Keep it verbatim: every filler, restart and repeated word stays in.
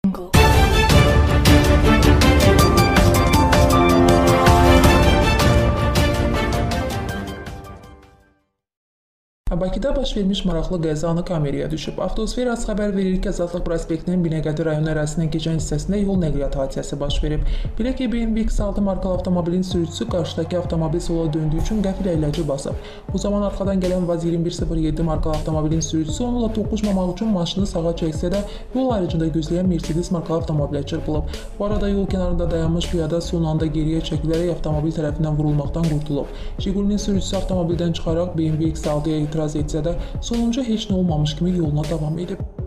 Bakıda baş vermiş maraqlı qəzanı kameraya düşüb. Avtosferas xəbər verir ki, Azadlıq prospektinin Binəqədi rayon ərazisindən keçən hissəsində yol nəqliyyat hadisəsi baş verib. Belə ki, B M W X altı markalı avtomobilin sürücüsü qarşıdakı avtomobil sola döndüyü üçün qəfil əyləci basıb. Bu zaman arxadan gələn Vaz iyirmi bir sıfır yeddi markalı avtomobilin sürücüsü onunla toqquşmamaq üçün maşını sağa çəksə də, yol ayrıcında gözləyən Mercedes markalı avtomobilə çırpılıb. Bu arada yol kənarında dayanmış piyada son anda geriyə çəkilərək avtomobil tərəfindən vurulmaqdan qurtulub. Jigulinin sürücüsü avtomobildən çıxaraq B M W X altıya etiraz etsə də, sonuncu heç nə olmamış kimi yoluna davam edib.